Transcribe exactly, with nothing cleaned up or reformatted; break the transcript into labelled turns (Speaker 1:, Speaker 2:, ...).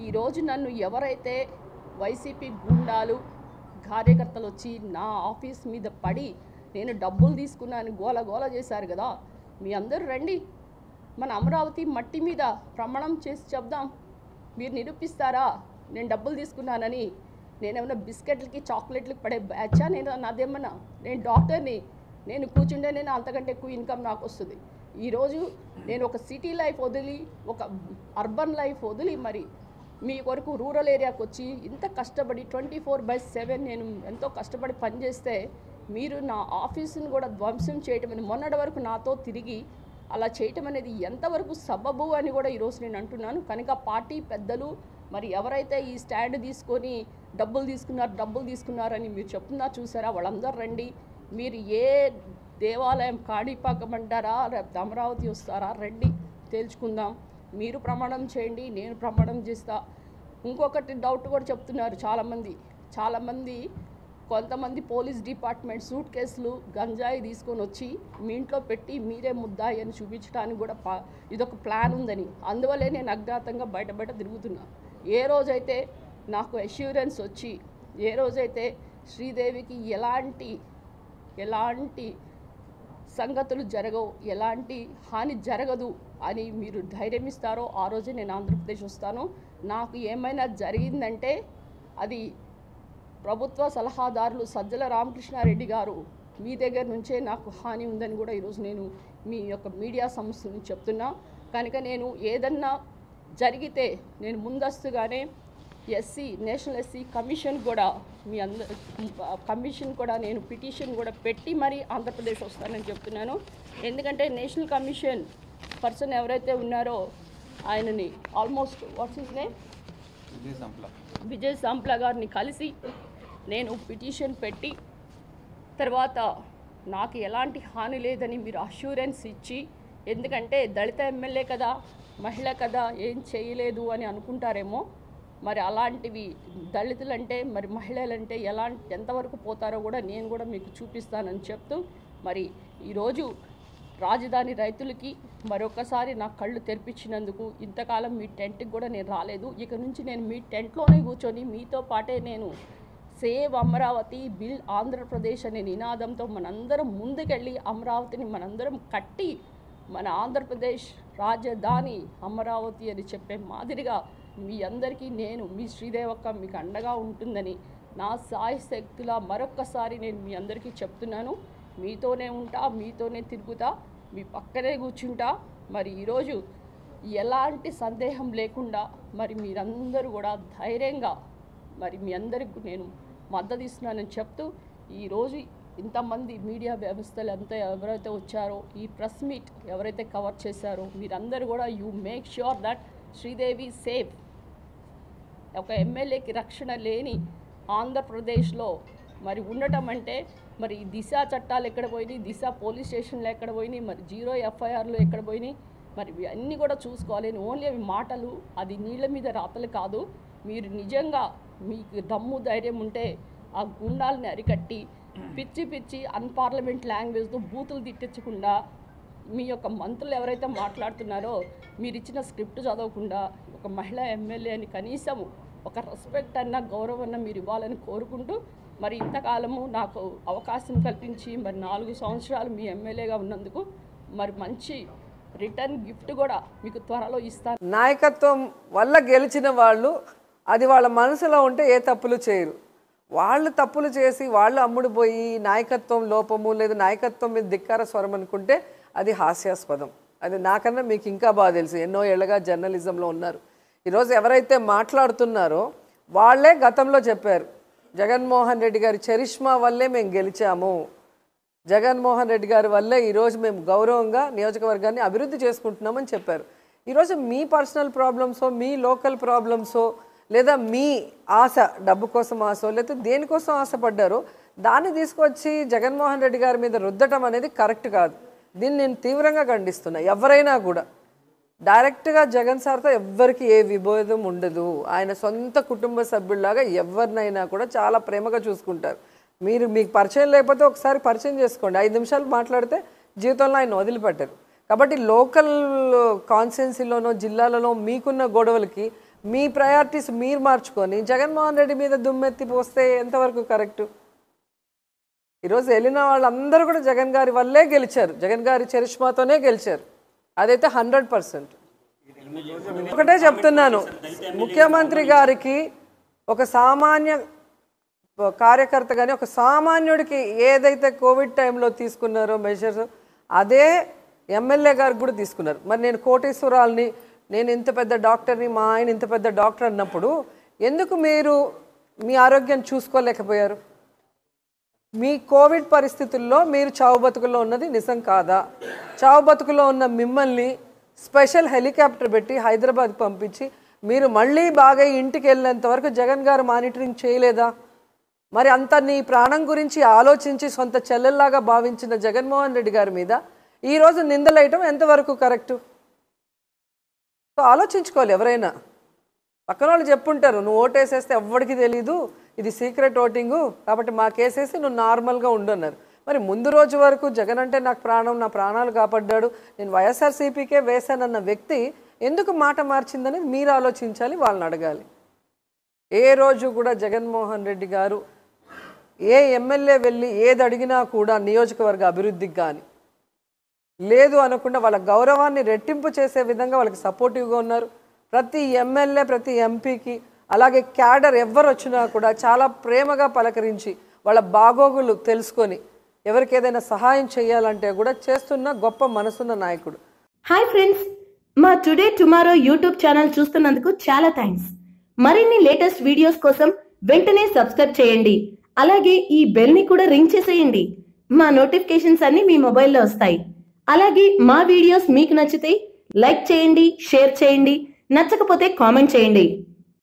Speaker 1: ఈరోజు నన్ను ఎవరైతే వైసీపీ గుండాలు కార్యకర్తలు వచ్చి నా ఆఫీస్ మీద పడి నేను డబ్బులు తీసుకున్నాను గోల గోల చేశారు కదా, మీ అందరూ రండి మన అమరావతి మట్టి మీద ప్రమాణం చేసి చెప్దాం. మీరు నిరూపిస్తారా నేను డబ్బులు తీసుకున్నానని? నేనేమన్నా బిస్కెట్లకి చాక్లెట్లకి పడే బ్యాచా? నేను నాదేమన్నా నేను డాక్టర్ని, నేను కూర్చుంటే నేను అంతకంటే ఎక్కువ ఇన్కమ్ నాకు వస్తుంది. ఈరోజు నేను ఒక సిటీ లైఫ్ వదిలి ఒక అర్బన్ లైఫ్ వదిలి మరి మీ కొరకు రూరల్ ఏరియాకి వచ్చి ఇంత కష్టపడి ట్వంటీ ఫోర్ బై సెవెన్ నేను ఎంతో కష్టపడి పనిచేస్తే మీరు నా ఆఫీసును కూడా ధ్వంసం చేయటం అని మొన్నటి వరకు నాతో తిరిగి అలా చేయటం అనేది ఎంతవరకు సబబు అని కూడా ఈరోజు నేను అంటున్నాను. కనుక పార్టీ పెద్దలు మరి ఎవరైతే ఈ స్టాండ్ తీసుకొని డబ్బులు తీసుకున్నారు డబ్బులు తీసుకున్నారని మీరు చెప్తున్నారు చూసారా, వాళ్ళందరూ రండి. మీరు ఏ దేవాలయం కాణిపాకం అంటారా, అమరావతి వస్తారా, రండి తేల్చుకుందాం. మీరు ప్రమాణం చేయండి, నేను ప్రమాణం చేస్తా. ఇంకొకటి డౌట్ కూడా చెప్తున్నారు చాలామంది చాలామంది కొంతమంది పోలీస్ డిపార్ట్మెంట్ సూట్ కేసులు గంజాయి తీసుకొని వచ్చి మీ ఇంట్లో పెట్టి మీరే ముద్దాయి అని చూపించడానికి కూడా పా ఇదొక ప్లాన్ ఉందని, అందువల్లే నేను అజ్ఞాతంగా బయట బయట తిరుగుతున్నా. ఏ రోజైతే నాకు అష్యూరెన్స్ వచ్చి ఏ రోజైతే శ్రీదేవికి ఎలాంటి ఎలాంటి సంగతులు జరగవు, ఎలాంటి హాని జరగదు అని మీరు ధైర్యం ఇస్తారో ఆ రోజే నేను ఆంధ్రప్రదేశ్ వస్తాను. నాకు ఏమైనా జరిగిందంటే అది ప్రభుత్వ సలహాదారులు సజ్జల రామకృష్ణారెడ్డి గారు మీ దగ్గర నుంచే నాకు హాని ఉందని కూడా ఈరోజు నేను మీ యొక్క మీడియా సంస్థ నుంచి చెప్తున్నా. కనుక నేను ఏదన్నా జరిగితే నేను ముందస్తుగానే ఎస్సీ నేషనల్ ఎస్సీ కమిషన్ కూడా మీ అంద కమిషన్ కూడా నేను పిటిషన్ కూడా పెట్టి మరి ఆంధ్రప్రదేశ్ వస్తానని చెప్తున్నాను. ఎందుకంటే నేషనల్ కమిషన్ పర్సన్ ఎవరైతే ఉన్నారో ఆయనని almost what's his name Vijay Sampla Vijay Sampla గారిని కలిసి నేను పిటిషన్ పెట్టి తర్వాత నాకు ఎలాంటి హాని లేదని మీరు అష్యూరెన్స్ ఇచ్చి, ఎందుకంటే దళిత ఎమ్మెల్యే కదా మహిళ కదా ఏం చేయలేదు అని అనుకుంటారేమో, మరి అలాంటివి దళితులంటే మరి మహిళలంటే ఎలాంటి ఎంతవరకు పోతారో కూడా నేను కూడా మీకు చూపిస్తానని చెప్తూ మరి ఈరోజు రాజధాని రైతులకి మరొకసారి నా కళ్ళు తెరిపించినందుకు ఇంతకాలం మీ టెంట్కి కూడా నేను రాలేదు. ఇక నుంచి నేను మీ టెంట్లోనే కూర్చొని మీతో పాటే నేను సేవ్ అమరావతి బిల్ ఆంధ్రప్రదేశ్ అనే నినాదంతో మనందరం ముందుకెళ్ళి అమరావతిని మనందరం కట్టి మన ఆంధ్రప్రదేశ్ రాజధాని అమరావతి అని చెప్పే మాదిరిగా మీ అందరికీ నేను మీ శ్రీదేవక్క మీకు అండగా ఉంటుందని నా సాయశక్తులా మరొక్కసారి నేను మీ అందరికీ చెప్తున్నాను. మీతోనే ఉంటా, మీతోనే తిరుగుతా, మీ పక్కనే కూర్చుంటా. మరి ఈరోజు ఎలాంటి సందేహం లేకుండా మరి మీరందరూ కూడా ధైర్యంగా మరి మీ అందరికి నేను మద్దతు ఇస్తున్నానని చెప్తూ ఈరోజు ఇంతమంది మీడియా వ్యవస్థలు అంతా ఎవరైతే వచ్చారో ఈ ప్రెస్ మీట్ ఎవరైతే కవర్ చేశారో మీరందరూ కూడా you make sure that Sridevi safe. ఒక ఎమ్మెల్యేకి రక్షణ లేని ఆంధ్రప్రదేశ్లో మరి ఉండటం అంటే మరి దిశ చట్టాలు ఎక్కడ పోయినాయి, దిశ పోలీస్ స్టేషన్లు ఎక్కడ పోయినాయి, మరి జీరో ఎఫ్ఐఆర్లు ఎక్కడ పోయినాయి, మరి అన్నీ కూడా చూసుకోవాలి. ఓన్లీ అవి మాటలు, అది నీళ్ళ మీద రాతలు కాదు. మీరు నిజంగా మీకు దమ్ము ధైర్యం ఉంటే ఆ గుండాలని అరికట్టి పిచ్చి పిచ్చి అన్పార్లమెంట్ లాంగ్వేజ్తో బూతులు తిట్టించకుండా మీ యొక్క మంత్రులు ఎవరైతే మాట్లాడుతున్నారో మీరు ఇచ్చిన స్క్రిప్ట్ చదవకుండా ఒక మహిళా ఎమ్మెల్యే అని కనీసం ఒక రెస్పెక్ట్ అన్న గౌరవం అన్న మీరు ఇవ్వాలని కోరుకుంటూ మరి ఇంతకాలము నాకు అవకాశం కల్పించి మరి నాలుగు సంవత్సరాలు మీ ఎమ్మెల్యేగా ఉన్నందుకు మరి మంచి రిటర్న్ గిఫ్ట్ కూడా మీకు త్వరలో ఇస్తాను.
Speaker 2: నాయకత్వం వల్ల గెలిచిన వాళ్ళు అది వాళ్ళ మనసులో ఉంటే ఏ తప్పులు చేయరు. వాళ్ళు తప్పులు చేసి వాళ్ళు అమ్ముడుపోయి నాయకత్వం లోపము లేదా నాయకత్వం మీద ధిక్కార స్వరం అనుకుంటే అది హాస్యాస్పదం. అది నాకన్నా మీకు ఇంకా బాగా తెలుసు, ఎన్నో ఏళ్ళగా జర్నలిజంలో ఉన్నారు. ఈరోజు ఎవరైతే మాట్లాడుతున్నారో వాళ్ళే గతంలో చెప్పారు జగన్మోహన్ రెడ్డి గారి చరిష్మా వల్లే మేము గెలిచాము, జగన్మోహన్ రెడ్డి గారి వల్లే ఈరోజు మేము గౌరవంగా నియోజకవర్గాన్ని అభివృద్ధి చేసుకుంటున్నామని చెప్పారు. ఈరోజు మీ పర్సనల్ ప్రాబ్లమ్సో మీ లోకల్ ప్రాబ్లమ్సో లేదా మీ ఆశ డబ్బు కోసం ఆశో లేదా దేనికోసం ఆశపడ్డారో దాన్ని తీసుకొచ్చి జగన్మోహన్ రెడ్డి గారి మీద రుద్దటం అనేది కరెక్ట్ కాదు. దీన్ని నేను తీవ్రంగా ఖండిస్తున్నా. ఎవరైనా కూడా డైరెక్ట్గా జగన్ సార్తో ఎవ్వరికి ఏ విభేదం ఉండదు. ఆయన సొంత కుటుంబ సభ్యుల్లాగా ఎవరినైనా కూడా చాలా ప్రేమగా చూసుకుంటారు. మీరు మీకు పరిచయం లేకపోతే ఒకసారి పరిచయం చేసుకోండి, ఐదు నిమిషాలు మాట్లాడితే జీవితంలో ఆయన వదిలిపెట్టారు. కాబట్టి లోకల్ కాన్స్టిట్యున్సీలోనో జిల్లాలలో మీకున్న గొడవలకి మీ ప్రయారిటీస్ మీరు మార్చుకొని జగన్మోహన్ రెడ్డి మీద దుమ్మెత్తి పోస్తే ఎంతవరకు కరెక్టు? ఈరోజు వెళ్ళిన వాళ్ళందరూ కూడా జగన్ గారి వల్లే గెలిచారు, జగన్ గారి చరిష్మాతోనే గెలిచారు. అదైతే హండ్రెడ్ పర్సెంట్. ఒకటే చెప్తున్నాను, ముఖ్యమంత్రి గారికి ఒక సామాన్య కార్యకర్త కానీ ఒక సామాన్యుడికి ఏదైతే కోవిడ్ టైంలో తీసుకున్నారో మెజర్స్, అదే ఎమ్మెల్యే గారికి కూడా తీసుకున్నారు. మరి నేను కోటేశ్వరాల్ని, నేను ఇంత పెద్ద డాక్టర్ని, మా ఆయన ఇంత పెద్ద డాక్టర్ అన్నప్పుడు ఎందుకు మీరు మీ ఆరోగ్యం చూసుకోలేకపోయారు? మీ కోవిడ్ పరిస్థితుల్లో మీరు చావు బతుకుల్లో ఉన్నది నిజం కాదా? చావు బతుకుల్లో ఉన్న మిమ్మల్ని స్పెషల్ హెలికాప్టర్ పెట్టి హైదరాబాద్ పంపించి మీరు మళ్ళీ బాగా ఇంటికి వెళ్ళేంత వరకు జగన్ గారు మానిటరింగ్ చేయలేదా? మరి అంత నీ ప్రాణం గురించి ఆలోచించి సొంత చెల్లెల్లాగా భావించిన జగన్మోహన్ రెడ్డి గారి మీద ఈరోజు నిందలేయటం ఎంతవరకు కరెక్టు? సో ఆలోచించుకోవాలి ఎవరైనా. పక్కన వాళ్ళు చెప్పుంటారు, నువ్వు ఓటేసేస్తే ఎవ్వడికి తెలీదు, ఇది సీక్రెట్ ఓటింగు, కాబట్టి మా కేసేసి నువ్వు నార్మల్గా ఉండు అన్నారు. మరి ముందు రోజు వరకు జగన్ అంటే నాకు ప్రాణం, నా ప్రాణాలు కాపాడ్డాడు, నేను వైఎస్ఆర్సీపీకే వేశానన్న వ్యక్తి ఎందుకు మాట మార్చిందని మీరు ఆలోచించాలి, వాళ్ళని అడగాలి. ఏ రోజు కూడా జగన్మోహన్ రెడ్డి గారు ఏ ఎమ్మెల్యే వెళ్ళి ఏది అడిగినా కూడా నియోజకవర్గ అభివృద్ధికి కానీ లేదు అనకుండా వాళ్ళ గౌరవాన్ని రెట్టింపు చేసే విధంగా వాళ్ళకి సపోర్టివ్గా ఉన్నారు. ప్రతి ఎమ్మెల్యే, ప్రతి ఎంపీకి, అలాగే క్యాడర్ ఎవరు వచ్చినా కూడా చాలా ప్రేమగా పలకరించి వాళ్ళ బాగోగులు తెలుసుకొని ఎవరికి ఏదైనా సహాయం చేయాలంటే కూడా చేస్తున్న గొప్ప మనసున్న నాయకుడు.
Speaker 3: హాయ్ ఫ్రెండ్స్, మా టుడే టుమారో యూట్యూబ్ ఛానల్ చూస్తున్నందుకు చాలా థ్యాంక్స్. మరిన్ని లేటెస్ట్ వీడియోస్ కోసం వెంటనే సబ్స్క్రైబ్ చేయండి. అలాగే ఈ బెల్ ని కూడా రింగ్ చేసేయండి. మా నోటిఫికేషన్స్ అన్ని మీ మొబైల్లో వస్తాయి. అలాగే మా వీడియోస్ మీకు నచ్చితే లైక్ చేయండి, షేర్ చేయండి, నచ్చకపోతే కామెంట్ చేయండి.